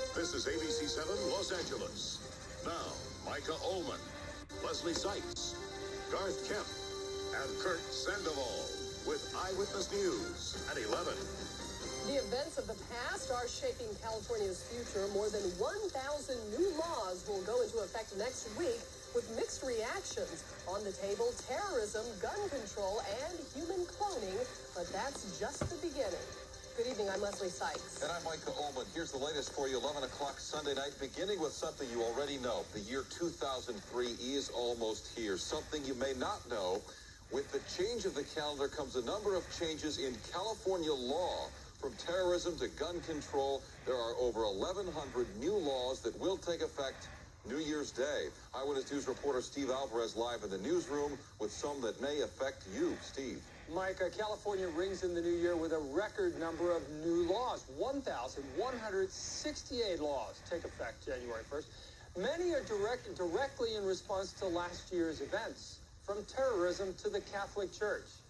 This is ABC-7 Los Angeles. Now, Micah Ohlman, Leslie Sykes, Garth Kemp, and Kurt Sandoval with Eyewitness News at 11. The events of the past are shaping California's future. More than 1,000 new laws will go into effect next week with mixed reactions. On the table, terrorism, gun control, and human cloning. But that's just the beginning. Good evening, I'm Leslie Sykes. And I'm Micah Ohlman. Here's the latest for you, 11 o'clock Sunday night, beginning with something you already know. The year 2003 is almost here. Something you may not know. With the change of the calendar comes a number of changes in California law. From terrorism to gun control, there are over 1,100 new laws that will take effect New Year's Day. Eyewitness News reporter Steve Alvarez live in the newsroom with some that may affect you. Steve. Micah, California rings in the new year with a record number of new laws. 1,168 laws take effect January 1st. Many are directly in response to last year's events, from terrorism to the Catholic Church.